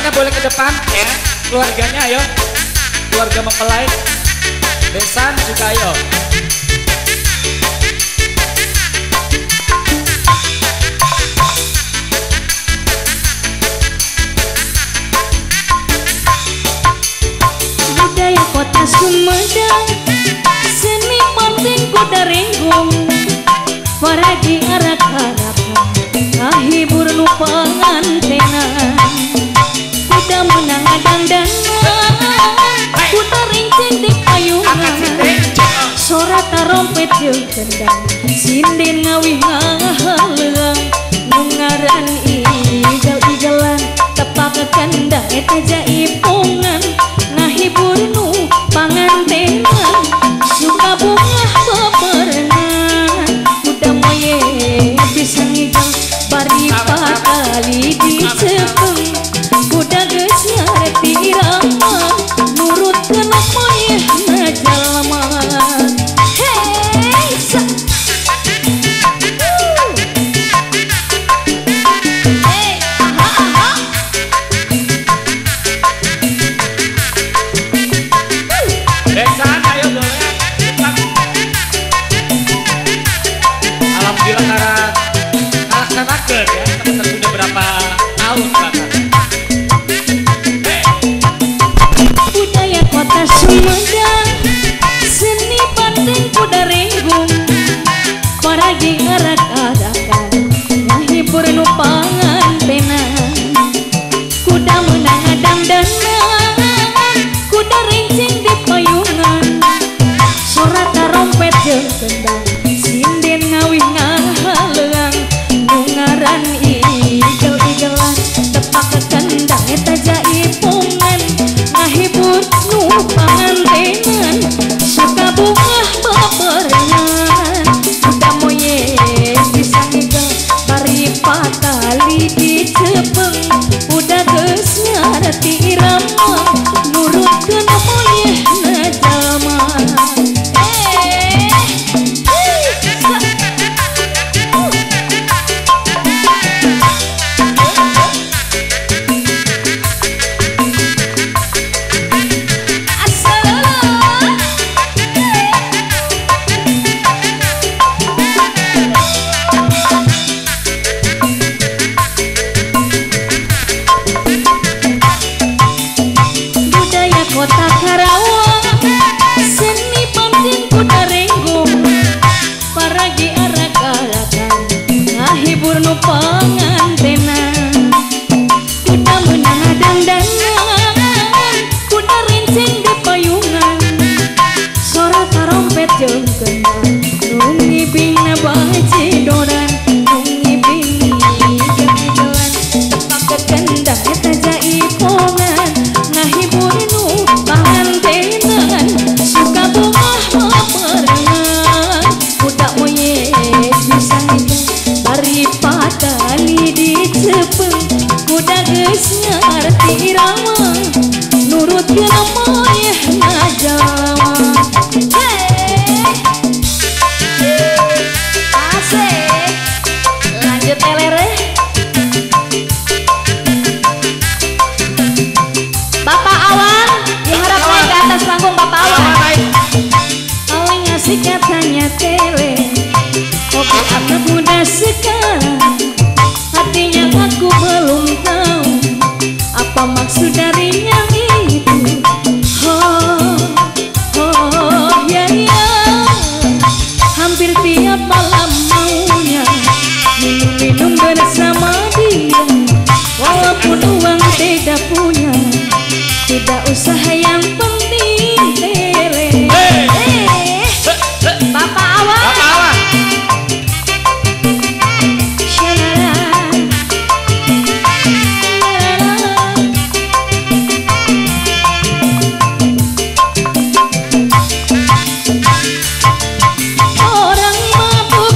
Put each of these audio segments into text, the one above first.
Semuanya boleh ke depan ya. Keluarganya ayo. Keluarga mempelai. Besan juga ayo. Budaya kota Sumedang, seni manten kuda renggong, paragi arak-arakan, kahibur nu pangantenan, kuda menang dandanan, kuda rincing di payungan, sorat tarompet jeung kendang, sinden ngawih ngahaleung, nungaran igal-igalan, tepak kendang eta jaipongan. Hibur nu pangantenan suka bunga beberengan udah moye bisa ngigang bari pakali dicepeng udah geus ngarti irama nurut kena moye na jalma hey sa hey aha Besan ayo boleh. Alhamdulillah karakter ya. Teman-teman sudah berapa tahun bahkan. Budaya kota Sumedang, seni panten kuda renggong, paragi arak-arakan, ngahibur nu pangantenan, kuda menang dandanan, kuda rincing di payungan, sorat tarompet jeung kendang, sinden ngawih ngahaleung, nungaran igel-igelan, tepak kendang eta jaipongan, ngahibur nu pangantenan, suka bunga beberengan, udah moye bisa ngigel bari pakali dicepeng, udah geus ngarti irama nurut kena moye na jalma. Budaya kota Karawang, seni panten kuda renggong, paragi arak-arakan, ngahibur nu pangantenan, kuda menang dandanan, kuda rincing di payungan, sorat tarompet jeung kendang, nu ngibingna bacidoran, nu ngibing igel-igelan, tepak kendang eta jaipongan, ngahibur nu pangantenan, suka bunga beberengan, udah moye bisa ngigel bari pakali dicepeng, kuda geus ngarti irama nurut kena moye na jalma. Asik, lanjut elere. Bapak Awan, diharap naik ke atas panggung Bapak Awan. Awan ngasih katanya tele, oke anak muda sekarang, hatinya aku belum tahu apa maksud darinya itu. Oh, oh, ya ya, hampir tiap malam maunya minum-minum bersama dia, walaupun uang tidak punya. Tidak usah yang penting tele. Bapak Awan. Bapak Awan. Orang mabuk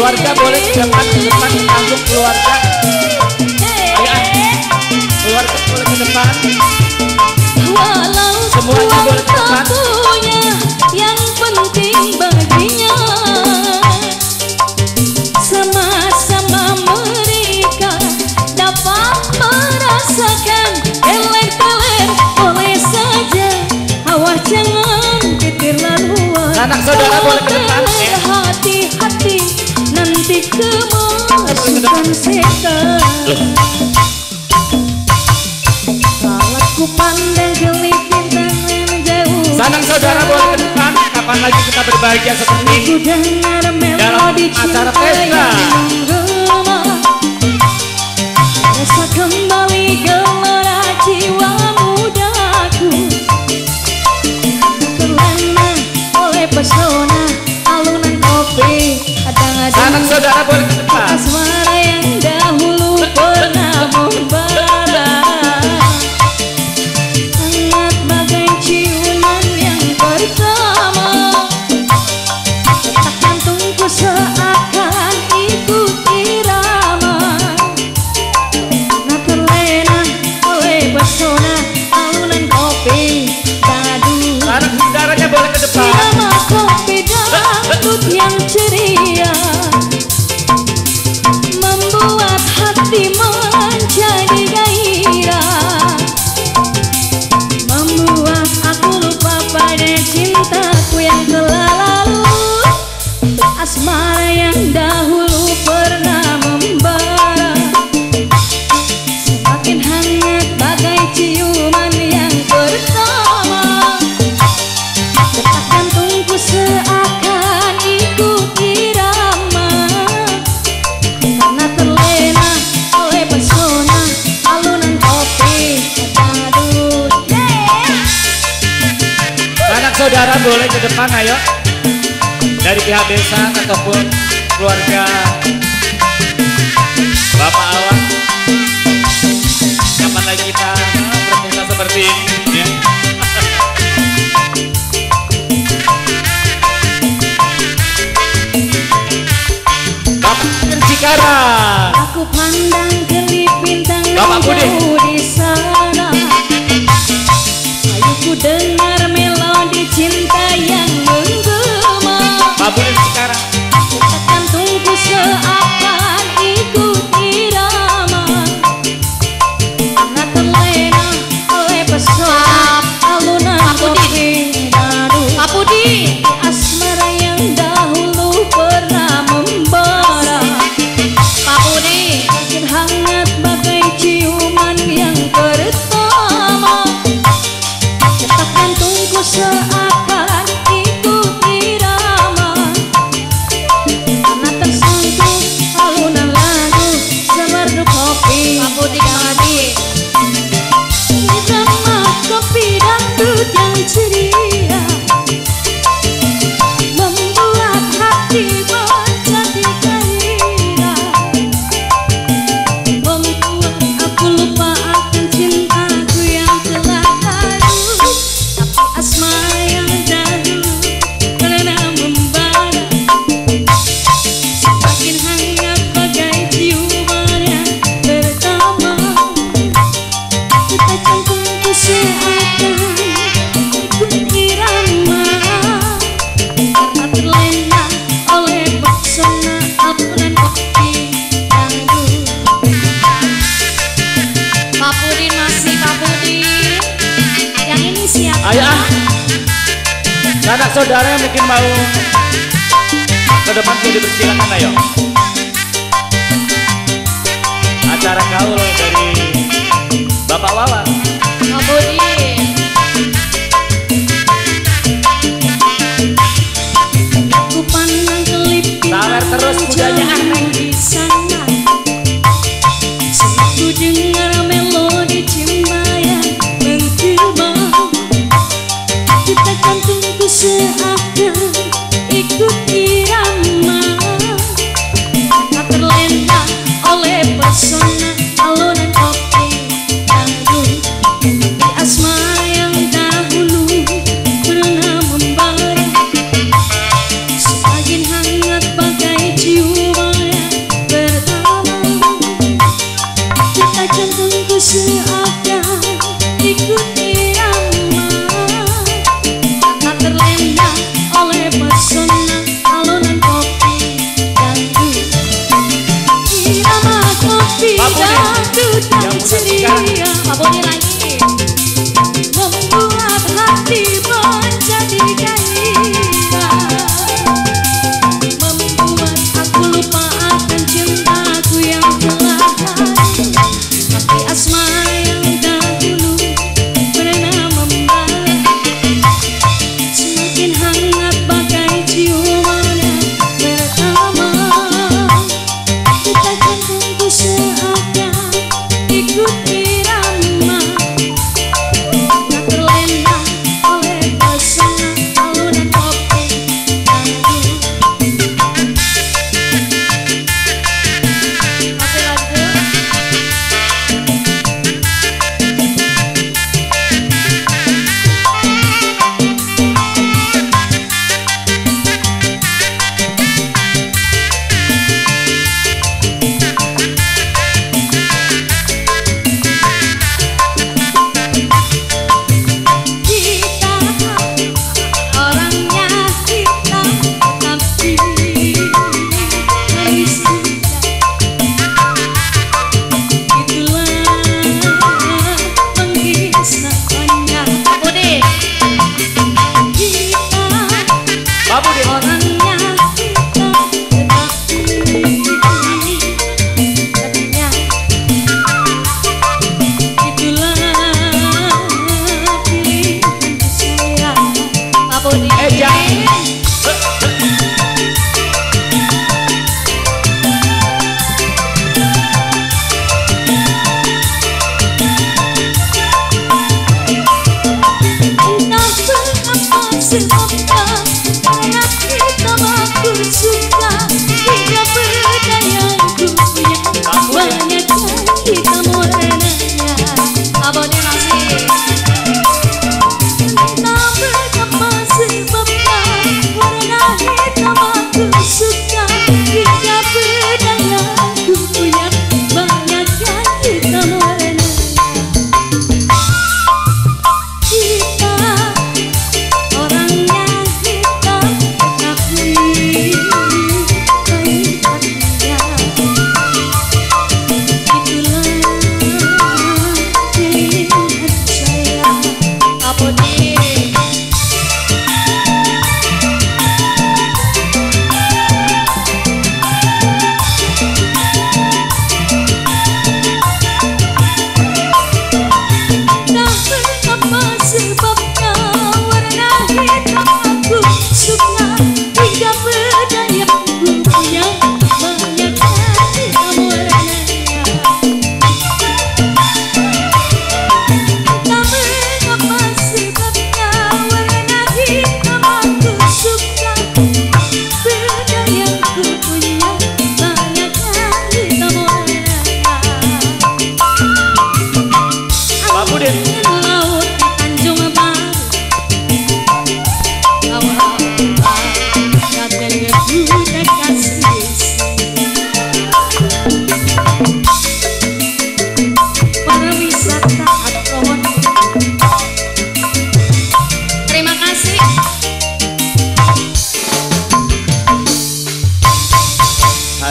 Keluarga boleh ke depan panggung keluarga. Ayo keluarga boleh ke depan. Walau semuanya boleh ke depan. Yang penting baginya sama-sama mereka dapat merasakan teler-teler boleh saja awas jangan keterlaluan. Anak saudara boleh ke depan. Hati-hati nanti kemasukan setan. Kalau ku pandang gelip bintang yang jauh. Sanak saudara boleh ke depan. Kapan lagi kita berbahagia seperti ini dalam acara pesta. Rasa kembali gelora jiwa mudaku, terlena oleh pesona alunan kopi. Sanak saudara boleh ke depan. Asmara yang dahulu pernah membara, hangat bagai ciuman yang pertama. Detak jantungku seakan ikut irama, nah terlena oleh pesona alunan kopi dadu. Sanak saudaranya boleh ke depan. Irama kopi dangdut yang ceria membuat hati menjadi gairah, membuat aku lupa pada cintaku yang telah lalu, asmara yang dahulu pernah membara, semakin hangat bagai ciuman yang pertama. Detak jantungku seakan ikut irama, karena terlena oleh pesona alunan kopi dangdut. Sanak saudara boleh ke depan, ayo. Dari pihak desa ataupun keluarga Bapak Awan. Kapan lagi kita berpesta seperti ini, ya? Bapak Cikarang. Aku pandang gelip bintang Bapak Budi. jauh di sana. Ayo ku dengar melodi cinta yang menggema. Pak Budi sekarang. Detak jantungku seakan ikut irama, karena terlena oleh pesona alunan kopi dadu. Pak Budi, asmara yang dahulu pernah membara. Pak Budi, makin hangat bagai ciuman yang pertama. Detak jantungku seakan ikut irama, karena tersentuh alunan lagu semerdu kopi. Pak Budi Kamadi, irama kopi dangdut yang ceria membuat hati menjadi gairah, membuat aku lupa akan cintaku yang telah lalu, tapi asmara yang dahulu pernah membara, semakin hangat bagai ciuman yang pertama. Detak jantungku seakan ikut irama, karena terlena oleh pesona alunan kopi dangdut. Pak Budi masih Pak Budi. Yang ini siapa? Ayo sanak saudara yang mungkin mau ke depan sudah dipersilakan, ayo. Acara gaul dari Bapak Wawan. Pak Budi. Aku pandang kelip Sawer terus kudanya, jauh di sana. Selalu dengar melodi cinta yang menggema. Detak jantungku seakan ikut irama, karena terlena oleh pesona alunan kopi dangdut. Di asmara yang dahulu pernah membara, semakin hangat bagai jiwa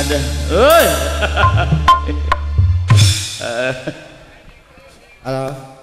Ada. Oi. Halo.